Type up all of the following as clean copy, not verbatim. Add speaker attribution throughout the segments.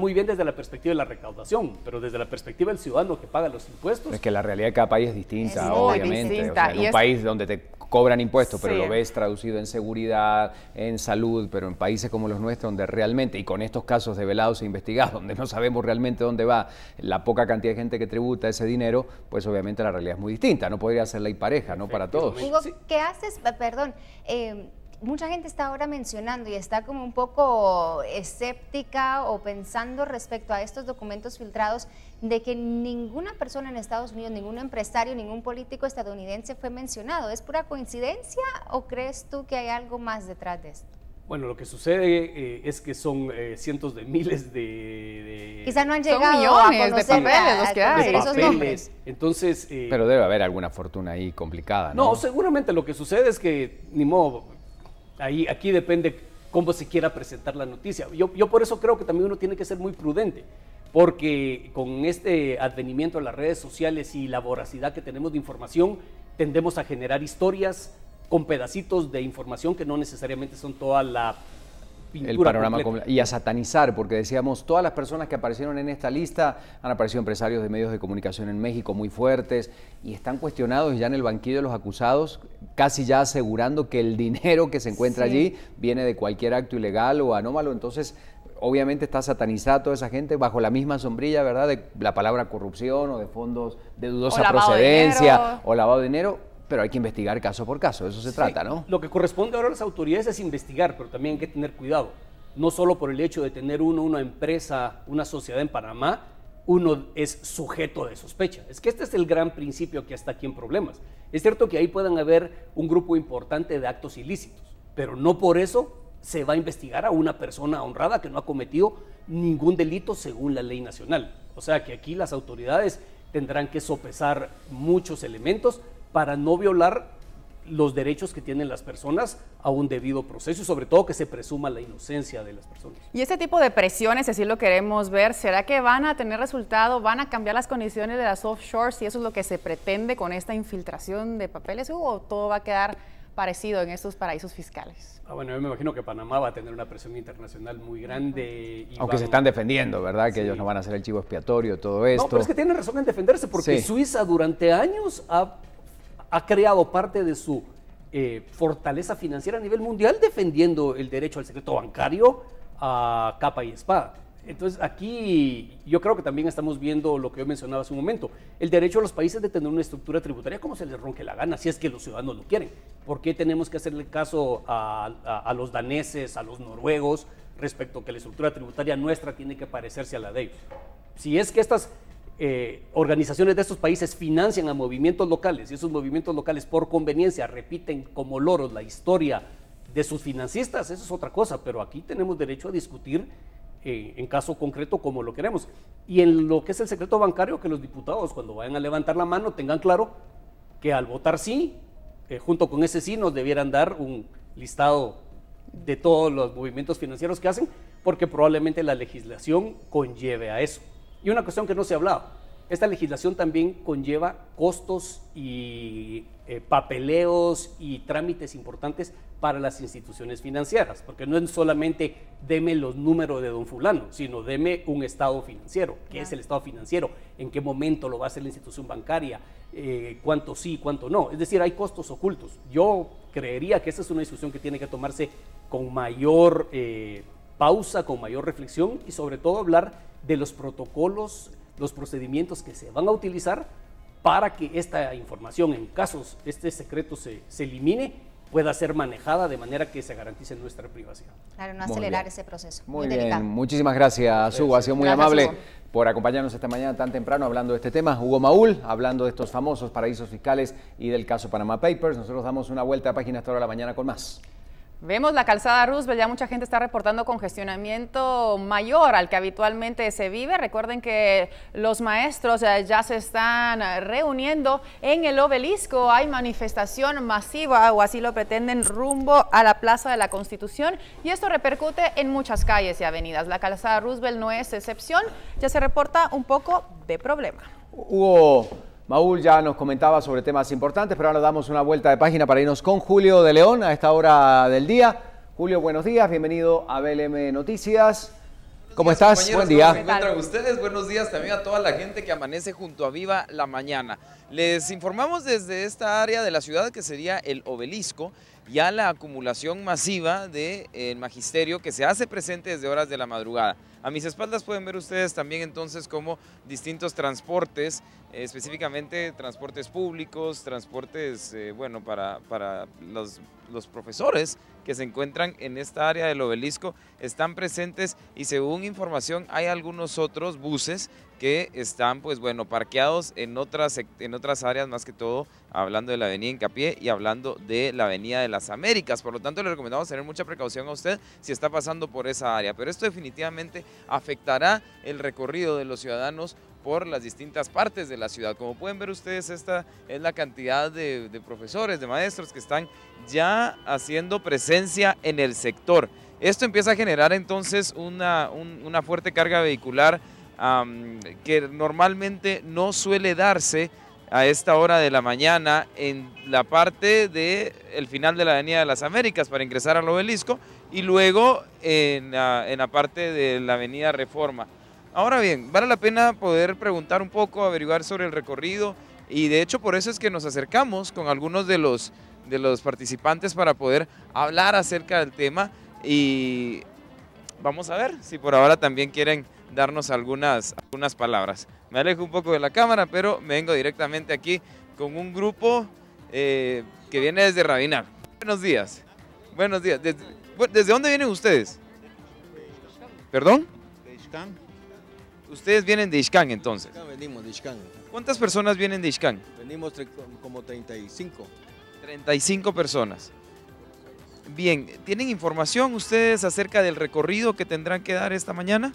Speaker 1: muy bien desde la perspectiva de la recaudación, pero desde la perspectiva del ciudadano que paga los impuestos...
Speaker 2: Es que la realidad de cada país es distinta,
Speaker 3: es
Speaker 2: obviamente.
Speaker 3: distinta.
Speaker 2: O sea, en un país donde te cobran impuestos, pero lo ves traducido en seguridad, en salud, pero en países como los nuestros, donde realmente, y con estos casos develados e investigados, donde no sabemos realmente dónde va la poca cantidad de gente que tributa ese dinero, pues obviamente la realidad es muy distinta. No podría ser ley pareja, ¿no? Para todos.
Speaker 4: Hugo, ¿qué haces? Perdón. Mucha gente está ahora mencionando y está como un poco escéptica o pensando respecto a estos documentos filtrados de que ninguna persona en Estados Unidos, ningún empresario, ningún político estadounidense fue mencionado. ¿Es pura coincidencia o crees tú que hay algo más detrás de esto?
Speaker 1: Bueno, lo que sucede es que son cientos de miles de...
Speaker 4: Quizá no han
Speaker 3: son
Speaker 4: llegado
Speaker 3: millones
Speaker 4: a conocer
Speaker 3: de papeles los que hay.
Speaker 4: esos nombres.
Speaker 1: Entonces...
Speaker 2: pero debe haber alguna fortuna ahí complicada, ¿no?
Speaker 1: No, seguramente lo que sucede es que, ni modo, aquí depende cómo se quiera presentar la noticia. Yo por eso creo que también uno tiene que ser muy prudente, porque con este advenimiento de las redes sociales y la voracidad que tenemos de información, tendemos a generar historias con pedacitos de información que no necesariamente son toda la pintura, el panorama
Speaker 2: y a satanizar, porque decíamos, todas las personas que aparecieron en esta lista han aparecido empresarios de medios de comunicación en México muy fuertes y están cuestionados ya en el banquillo de los acusados, casi ya asegurando que el dinero que se encuentra allí viene de cualquier acto ilegal o anómalo. Entonces obviamente está satanizada toda esa gente bajo la misma sombrilla, ¿verdad?, de la palabra corrupción o de fondos de dudosa procedencia o lavado de dinero. Pero hay que investigar caso por caso, eso se trata, ¿no?
Speaker 1: Lo que corresponde ahora a las autoridades es investigar, pero también hay que tener cuidado. No solo por el hecho de tener una empresa, una sociedad en Panamá, uno es sujeto de sospecha. Es que este es el gran principio que está aquí en problemas. Es cierto que ahí puedan haber un grupo importante de actos ilícitos, pero no por eso se va a investigar a una persona honrada que no ha cometido ningún delito según la ley nacional. O sea que aquí las autoridades tendrán que sopesar muchos elementos para no violar los derechos que tienen las personas a un debido proceso y sobre todo que se presuma la inocencia de las personas.
Speaker 3: Y este tipo de presiones, así lo queremos ver, ¿será que van a tener resultado, van a cambiar las condiciones de las offshores si eso es lo que se pretende con esta infiltración de papeles, o todo va a quedar parecido en estos paraísos fiscales?
Speaker 1: Bueno, yo me imagino que Panamá va a tener una presión internacional muy grande. Y
Speaker 2: aunque se están defendiendo, ¿verdad? Que ellos no van a ser el chivo expiatorio, todo esto.
Speaker 1: No, pero es que tienen razón en defenderse porque Suiza durante años ha creado parte de su fortaleza financiera a nivel mundial defendiendo el derecho al secreto bancario a capa y espada. Entonces aquí yo creo que también estamos viendo lo que yo mencionaba hace un momento, el derecho a los países de tener una estructura tributaria como se les ronque la gana, si es que los ciudadanos lo quieren. ¿Por qué tenemos que hacerle caso a los daneses, a los noruegos, respecto a que la estructura tributaria nuestra tiene que parecerse a la de ellos? Si es que estas organizaciones de estos países financian a movimientos locales y esos movimientos locales por conveniencia repiten como loros la historia de sus financistas, eso es otra cosa, pero aquí tenemos derecho a discutir en caso concreto como lo queremos. Y en lo que es el secreto bancario, que los diputados cuando vayan a levantar la mano tengan claro que al votar sí, junto con ese sí nos debieran dar un listado de todos los movimientos financieros que hacen, porque probablemente la legislación conlleve a eso. Y una cuestión que no se ha hablado, esta legislación también conlleva costos y papeleos y trámites importantes para las instituciones financieras, porque no es solamente deme los números de don fulano, sino deme un estado financiero. ¿Qué es el estado financiero? ¿En qué momento lo va a hacer la institución bancaria? ¿Cuánto sí, cuánto no? Es decir, hay costos ocultos. Yo creería que esa es una discusión que tiene que tomarse con mayor pausa, con mayor reflexión y sobre todo hablar de los protocolos, los procedimientos que se van a utilizar para que esta información, en casos este secreto se elimine, pueda ser manejada de manera que se garantice nuestra privacidad.
Speaker 4: Claro, no acelerar ese proceso.
Speaker 2: Muy bien, delicado. Muchísimas gracias, Hugo. Ha sido muy amable por acompañarnos esta mañana tan temprano hablando de este tema. Hugo Maúl, hablando de estos famosos paraísos fiscales y del caso Panama Papers. Nosotros damos una vuelta a página hasta ahora de la mañana con más.
Speaker 3: Vemos la calzada Roosevelt, ya mucha gente está reportando congestionamiento mayor al que habitualmente se vive. Recuerden que los maestros ya se están reuniendo en el obelisco. Hay manifestación masiva, o así lo pretenden, rumbo a la Plaza de la Constitución. Y esto repercute en muchas calles y avenidas. La calzada Roosevelt no es excepción, ya se reporta un poco de problema.
Speaker 2: Hugo Maúl ya nos comentaba sobre temas importantes, pero ahora damos una vuelta de página para irnos con Julio de León a esta hora del día. Julio, buenos días, bienvenido a BLM Noticias. ¿Cómo estás? Buen día.
Speaker 5: ¿Cómo se encuentran ustedes? Buenos días también a toda la gente que amanece junto a Viva la Mañana. Les informamos desde esta área de la ciudad que sería el Obelisco, ya la acumulación masiva del magisterio que se hace presente desde horas de la madrugada. A mis espaldas pueden ver ustedes también entonces como distintos transportes, específicamente transportes públicos, transportes bueno, para los profesores que se encuentran en esta área del Obelisco están presentes, y según información hay algunos otros buses que están pues bueno parqueados en otras áreas, más que todo hablando de la avenida Hincapié y hablando de la avenida de las Américas. Por lo tanto, le recomendamos tener mucha precaución a usted si está pasando por esa área, pero esto definitivamente afectará el recorrido de los ciudadanos por las distintas partes de la ciudad. Como pueden ver ustedes, esta es la cantidad de profesores, de maestros que están ya haciendo presencia en el sector. Esto empieza a generar entonces una fuerte carga vehicular que normalmente no suele darse a esta hora de la mañana en la parte del final de la avenida de las Américas para ingresar al Obelisco, y luego en la parte de la avenida Reforma. Ahora bien, vale la pena poder preguntar un poco, averiguar sobre el recorrido, y de hecho por eso es que nos acercamos con algunos de los participantes para poder hablar acerca del tema, y vamos a ver si por ahora también quieren darnos algunas palabras. Me alejo un poco de la cámara, pero me vengo directamente aquí con un grupo que viene desde Rabinar. Buenos días. Buenos días. ¿Desde dónde vienen ustedes? ¿Perdón?
Speaker 6: De Ixcán.
Speaker 5: Ustedes vienen de Ixcán, entonces.
Speaker 6: Venimos de Ixcán.
Speaker 5: ¿Cuántas personas vienen de Ixcán?
Speaker 6: Venimos como 35.
Speaker 5: 35 personas. Bien, ¿tienen información ustedes acerca del recorrido que tendrán que dar esta mañana?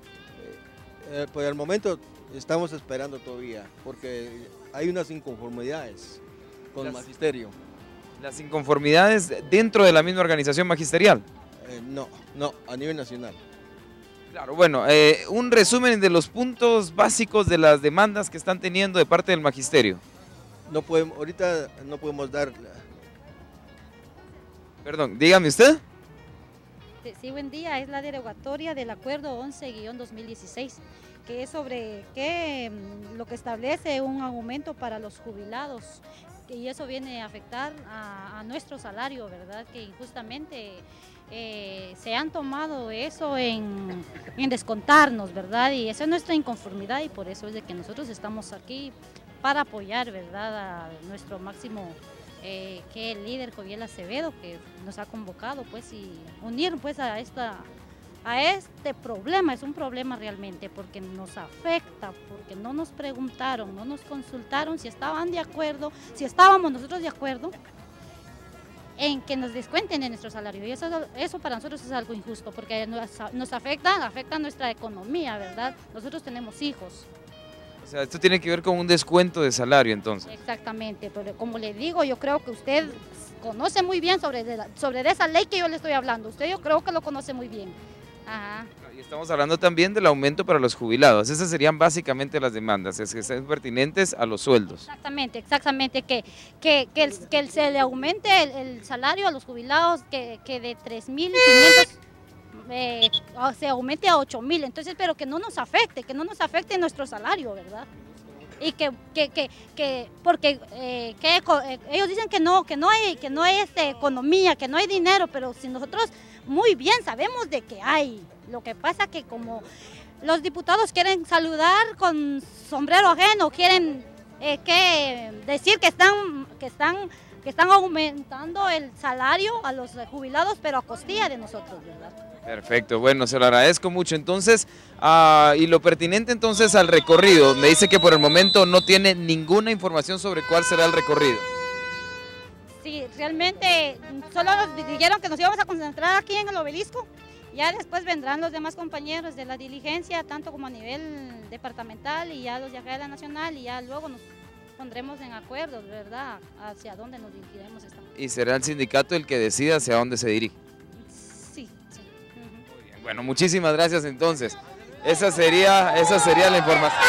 Speaker 6: Por el momento estamos esperando todavía, porque hay unas inconformidades con el magisterio.
Speaker 5: ¿Las inconformidades dentro de la misma organización magisterial?
Speaker 6: No, a nivel nacional.
Speaker 5: Claro, bueno, un resumen de los puntos básicos de las demandas que están teniendo de parte del magisterio.
Speaker 6: Ahorita no podemos dar...
Speaker 5: Perdón, dígame usted.
Speaker 7: Sí, buen día. Es la derogatoria del acuerdo 11-2016, que es sobre lo que establece un aumento para los jubilados, y eso viene a afectar a nuestro salario, ¿verdad? Que injustamente se han tomado eso en descontarnos, ¿verdad? Y esa es nuestra inconformidad, y por eso es de que nosotros estamos aquí para apoyar, ¿verdad?, a nuestro máximo que el líder Joviel Acevedo, que nos ha convocado pues y unir pues a este problema. Es un problema realmente porque nos afecta, porque no nos preguntaron, no nos consultaron si estaban de acuerdo, si estábamos nosotros de acuerdo en que nos descuenten de nuestro salario, y eso para nosotros es algo injusto porque nos afecta nuestra economía, ¿verdad? Nosotros tenemos hijos.
Speaker 5: O sea, esto tiene que ver con un descuento de salario, entonces.
Speaker 7: Exactamente, pero como le digo, yo creo que usted conoce muy bien sobre esa ley que yo le estoy hablando. Usted yo creo que lo conoce muy bien. Ajá.
Speaker 5: Y estamos hablando también del aumento para los jubilados. Esas serían básicamente las demandas, es que estén pertinentes a los sueldos.
Speaker 7: Exactamente, que se le aumente el salario a los jubilados, que de 3.500 se aumente a 8.000, entonces, pero que no nos afecte nuestro salario, ¿verdad? Y porque ellos dicen que no hay economía, que no hay dinero, pero si nosotros muy bien sabemos de que hay. Lo que pasa que como los diputados quieren saludar con sombrero ajeno, quieren decir que están aumentando el salario a los jubilados, pero a costilla de nosotros, ¿verdad?
Speaker 5: Perfecto, bueno, se lo agradezco mucho. Entonces, y lo pertinente entonces al recorrido, me dice que por el momento no tiene ninguna información sobre cuál será el recorrido.
Speaker 7: Sí, realmente solo nos dijeron que nos íbamos a concentrar aquí en el Obelisco, ya después vendrán los demás compañeros de la diligencia, tanto como a nivel departamental y ya los de acá de la nacional, y ya luego nos pondremos en acuerdo, ¿verdad?, hacia dónde nos dirigiremos.
Speaker 5: ¿Y será el sindicato el que decida hacia dónde se dirige?
Speaker 7: Sí.
Speaker 5: Muy bien, bueno, muchísimas gracias entonces. Esa sería la información.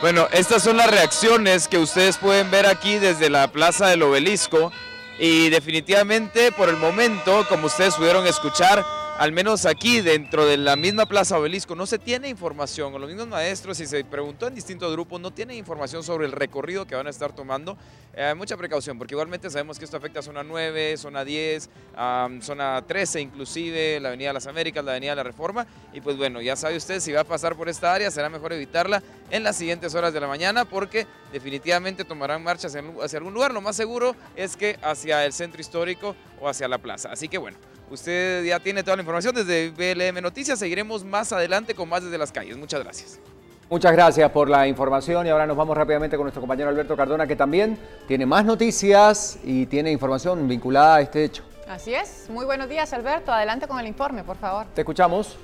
Speaker 5: Bueno, estas son las reacciones que ustedes pueden ver aquí desde la Plaza del Obelisco y definitivamente por el momento, como ustedes pudieron escuchar, al menos aquí dentro de la misma Plaza Obelisco no se tiene información, o los mismos maestros, si se preguntó en distintos grupos, no tienen información sobre el recorrido que van a estar tomando. Mucha precaución, porque igualmente sabemos que esto afecta a zona 9, zona 10, zona 13 inclusive, la Avenida de las Américas, la Avenida de la Reforma, y pues bueno, ya sabe usted, si va a pasar por esta área, será mejor evitarla en las siguientes horas de la mañana, porque definitivamente tomarán marcha hacia algún lugar. Lo más seguro es que hacia el centro histórico o hacia la plaza. Así que bueno, usted ya tiene toda la información desde BLM Noticias. Seguiremos más adelante con más desde las calles. Muchas gracias.
Speaker 2: Muchas gracias por la información y ahora nos vamos rápidamente con nuestro compañero Alberto Cardona, que también tiene más noticias y tiene información vinculada a este hecho.
Speaker 3: Así es. Muy buenos días, Alberto. Adelante con el informe, por favor.
Speaker 2: Te escuchamos.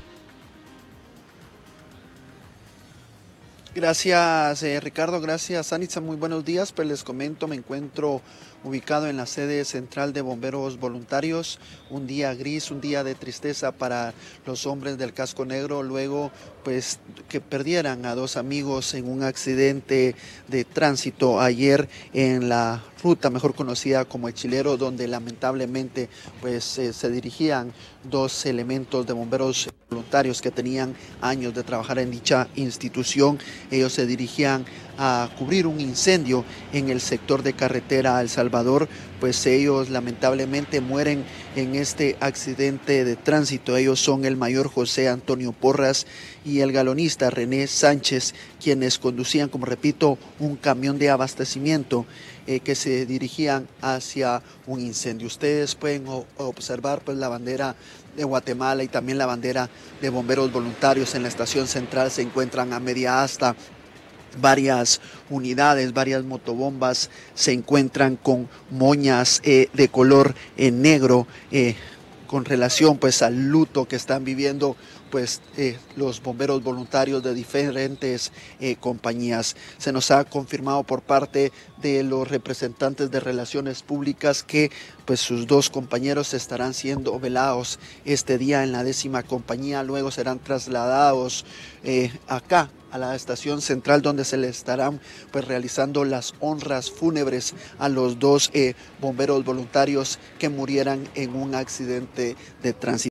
Speaker 8: Gracias, Ricardo. Gracias, Anitza. Muy buenos días. Pues les comento, me encuentro ubicado en la sede central de Bomberos Voluntarios. Un día gris, un día de tristeza para los hombres del casco negro, luego pues que perdieran a dos amigos en un accidente de tránsito ayer en la ruta mejor conocida como El Chilero, donde lamentablemente pues se dirigían dos elementos de bomberos voluntarios que tenían años de trabajar en dicha institución. Ellos se dirigían a cubrir un incendio en el sector de carretera a El Salvador, pues ellos lamentablemente mueren en este accidente de tránsito. Ellos son el mayor José Antonio Porras y el galonista René Sánchez, quienes conducían, como repito, un camión de abastecimiento que se dirigían hacia un incendio. Ustedes pueden observar pues la bandera de Guatemala y también la bandera de bomberos voluntarios en la estación central. Se encuentran a media asta varias unidades, varias motobombas se encuentran con moñas de color negro con relación pues al luto que están viviendo pues los bomberos voluntarios de diferentes compañías. Se nos ha confirmado por parte de los representantes de Relaciones Públicas que pues sus dos compañeros estarán siendo velados este día en la 10ª compañía, luego serán trasladados acá a la estación central, donde se le estarán pues realizando las honras fúnebres a los dos bomberos voluntarios que murieran en un accidente de tránsito.